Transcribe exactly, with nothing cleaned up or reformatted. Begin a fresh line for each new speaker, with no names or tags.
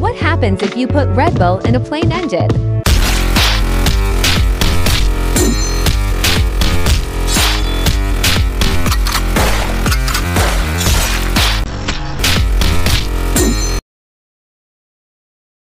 What happens if you put Red Bull in a plain engine?